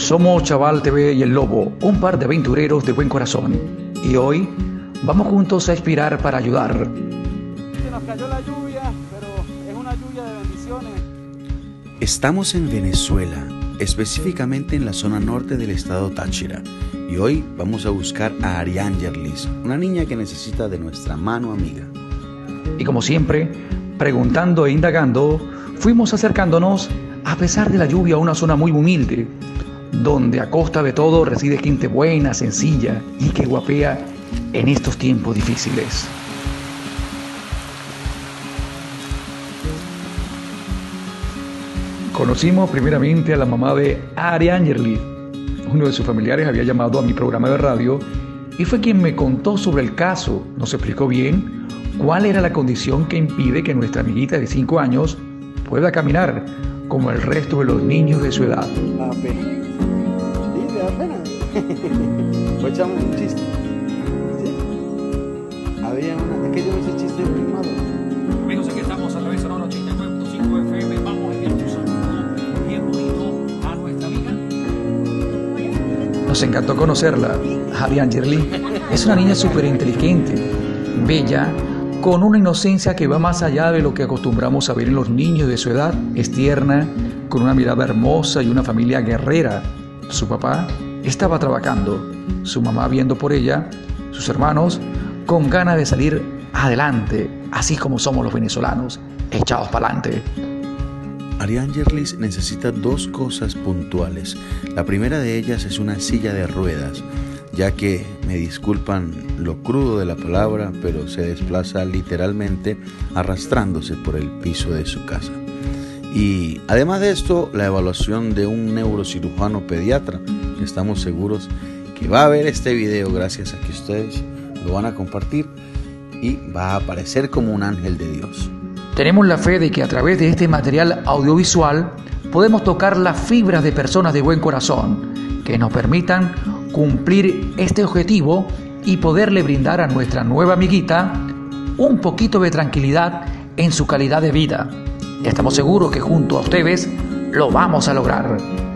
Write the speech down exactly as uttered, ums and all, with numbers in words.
Somos Chaval T V y El Lobo, un par de aventureros de buen corazón. Y hoy vamos juntos a inspirar para ayudar. Se nos cayó la lluvia, pero es una lluvia de bendiciones. Estamos en Venezuela, específicamente en la zona norte del estado Táchira. Y hoy vamos a buscar a Ariangerlis, una niña que necesita de nuestra mano amiga. Y como siempre, preguntando e indagando, fuimos acercándonos, a pesar de la lluvia, a una zona muy humilde, donde a costa de todo reside gente buena, sencilla y que guapea en estos tiempos difíciles. Conocimos primeramente a la mamá de Ariangerlis. Uno de sus familiares había llamado a mi programa de radio y fue quien me contó sobre el caso. Nos explicó bien cuál era la condición que impide que nuestra amiguita de cinco años pueda caminar como el resto de los niños de su edad. Da pena. Sí, te da pena. Pues echamos un chiste. ¿Sí? Había una... Es que yo no sé chiste primado. Amigos, aquí estamos a través de Sonora ochenta y nueve punto cinco F M. Vamos a enviar un saludo bien bonito a nuestra amiga. Nos encantó conocerla. Ariangerlis es una niña súper inteligente, bella, con una inocencia que va más allá de lo que acostumbramos a ver en los niños de su edad. Es tierna, con una mirada hermosa y una familia guerrera. Su papá estaba trabajando, su mamá viendo por ella, sus hermanos con ganas de salir adelante, así como somos los venezolanos, echados para adelante. Ariangerlis necesita dos cosas puntuales. La primera de ellas es una silla de ruedas, ya que, me disculpan lo crudo de la palabra, pero se desplaza literalmente arrastrándose por el piso de su casa. Y además de esto, la evaluación de un neurocirujano pediatra, que estamos seguros que va a ver este video gracias a que ustedes lo van a compartir y va a aparecer como un ángel de Dios. Tenemos la fe de que a través de este material audiovisual podemos tocar las fibras de personas de buen corazón que nos permitan cumplir este objetivo y poderle brindar a nuestra nueva amiguita un poquito de tranquilidad en su calidad de vida. Estamos seguros que junto a ustedes lo vamos a lograr.